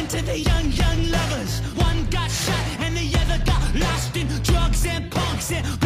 happened to the young lovers? One got shot and the other got lost in drugs and punks and